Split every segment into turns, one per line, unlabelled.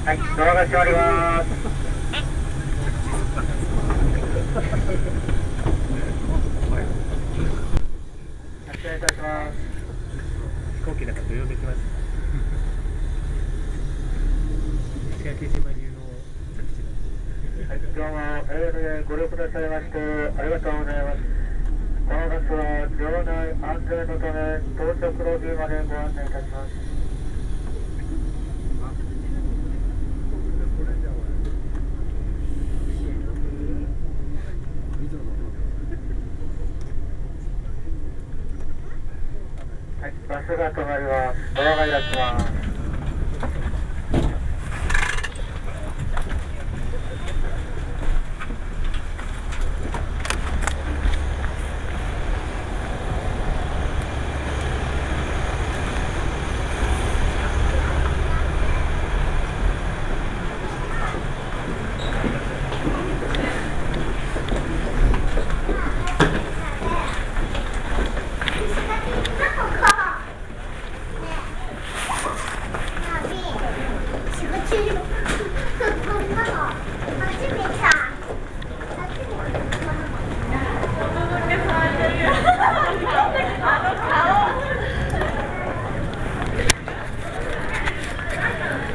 はい、ドアが閉まります。発車いたします。
飛行機なんか土曜できます。石垣島流の着地なんで。
はい、どうも、ANA ご利用くださいましてありがとうございます。このバスは場内安全のため到着ロビーまでご案内いたします。はい、バスが止まります。ドアが開きます。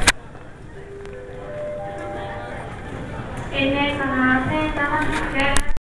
ANA 様、1070